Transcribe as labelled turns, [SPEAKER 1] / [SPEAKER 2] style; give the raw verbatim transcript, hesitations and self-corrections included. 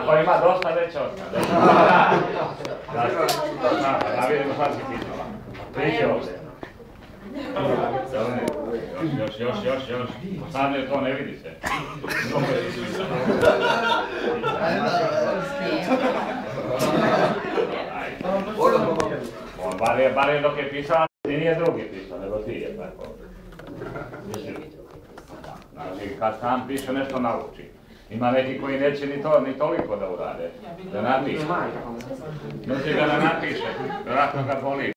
[SPEAKER 1] Ako ima dosta, neće ostati. Da vidimo šta si pitala. Priđi ovdje. Još, još, još, još. Sad je to ne vidi se. Bar je dok je pisao, ti nije drugi pisao, nego ti je tako. Znači, kad sam piše nešto nauči. Ima neki koji neće ni to, ni toliko da urade, da napiše. Znači ga ne napiše, vjerojatno ga boli.